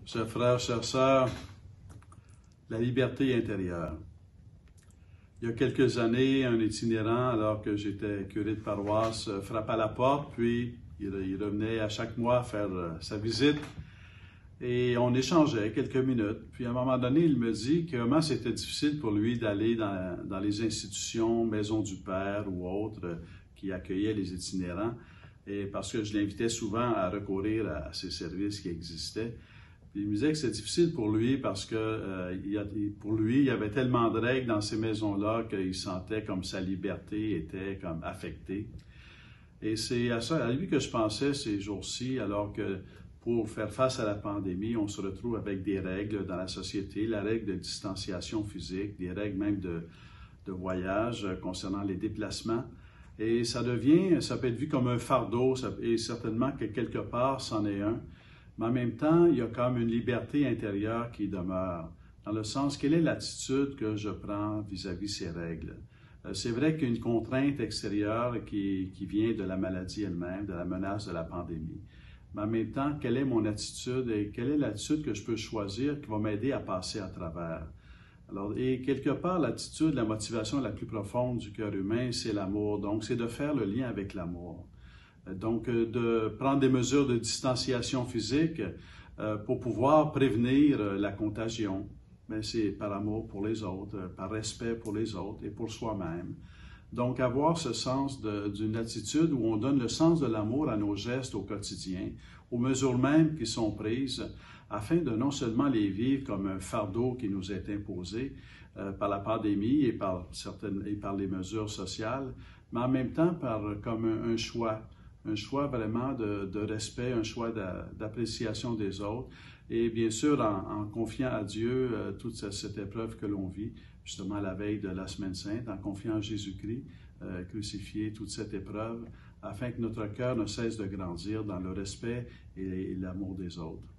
Chers frères, chères sœurs, la liberté intérieure. Il y a quelques années, un itinérant, alors que j'étais curé de paroisse, frappe à la porte, puis il revenait à chaque mois faire sa visite et on échangeait quelques minutes. Puis à un moment donné, il me dit comment c'était difficile pour lui d'aller dans les institutions, Maison du Père ou autres qui accueillaient les itinérants, et parce que je l'invitais souvent à recourir à ces services qui existaient. Puis il me disait que c'est difficile pour lui parce que pour lui, il y avait tellement de règles dans ces maisons-là qu'il sentait comme sa liberté était comme affectée. Et c'est à ça, à lui que je pensais ces jours-ci, alors que pour faire face à la pandémie, on se retrouve avec des règles dans la société, la règle de distanciation physique, des règles même de voyage concernant les déplacements. Et ça peut être vu comme un fardeau, et certainement que quelque part, c'en est un. Mais en même temps, il y a comme une liberté intérieure qui demeure, dans le sens, quelle est l'attitude que je prends vis-à-vis ces règles? C'est vrai qu'il y a une contrainte extérieure qui vient de la maladie elle-même, de la menace de la pandémie. Mais en même temps, quelle est mon attitude et quelle est l'attitude que je peux choisir qui va m'aider à passer à travers? Alors, et quelque part, l'attitude, la motivation la plus profonde du cœur humain, c'est l'amour. Donc, c'est de faire le lien avec l'amour. Donc, de prendre des mesures de distanciation physique pour pouvoir prévenir la contagion. Mais c'est par amour pour les autres, par respect pour les autres et pour soi-même. Donc, avoir ce sens d'une attitude où on donne le sens de l'amour à nos gestes au quotidien, aux mesures mêmes qui sont prises, afin de non seulement les vivre comme un fardeau qui nous est imposé par la pandémie et par les mesures sociales, mais en même temps comme un choix vraiment de respect, un choix d'appréciation des autres, et bien sûr en confiant à Dieu toute cette épreuve que l'on vit, justement à la veille de la Semaine Sainte, en confiant à Jésus-Christ crucifié toute cette épreuve, afin que notre cœur ne cesse de grandir dans le respect et l'amour des autres.